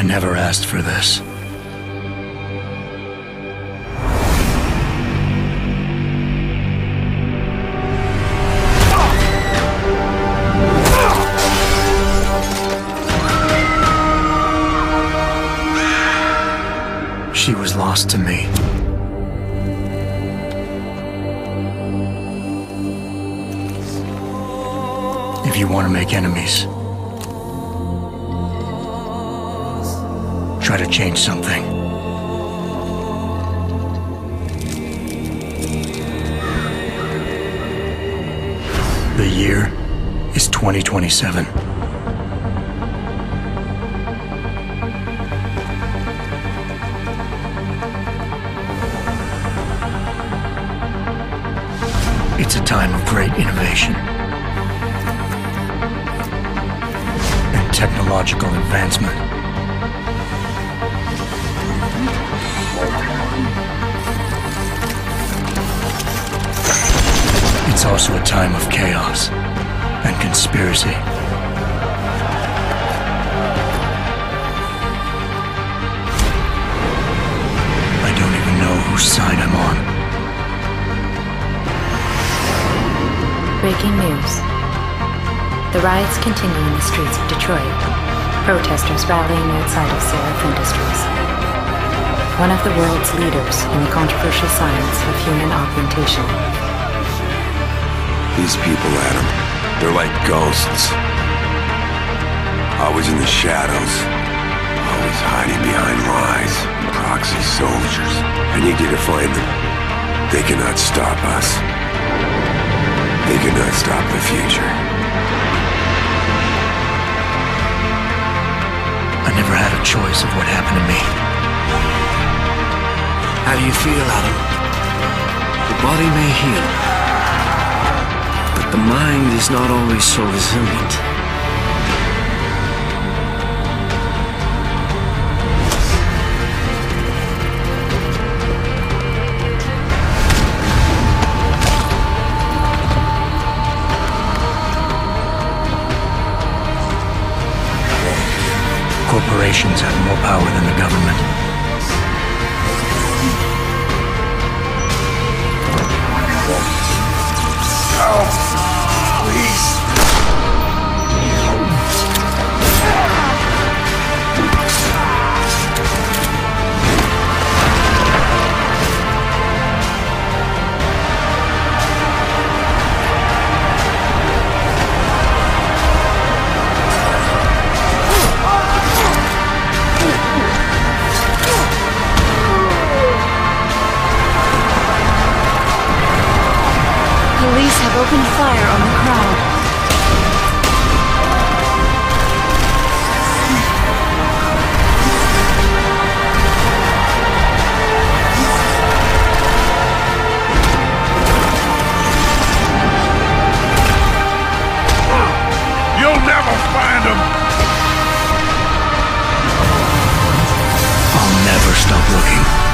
I never asked for this. She was lost to me. If you want to make enemies, try to change something. The year is 2027. It's a time of great innovation and technological advancement. It's also a time of chaos and conspiracy. I don't even know whose side I'm on. Breaking news. The riots continue in the streets of Detroit. Protesters rallying outside of Seraph Industries. One of the world's leaders in the controversial science of human augmentation. These people, Adam, they're like ghosts. Always in the shadows. Always hiding behind lies. Proxy soldiers. I need you to find them. They cannot stop us. They cannot stop the future. I never had a choice of what happened to me. How do you feel, Adam? The body may heal, but the mind is not always so resilient. Corporations have more power than the government. Help! Please! Police have opened fire on the crowd. You'll never find them! I'll never stop looking.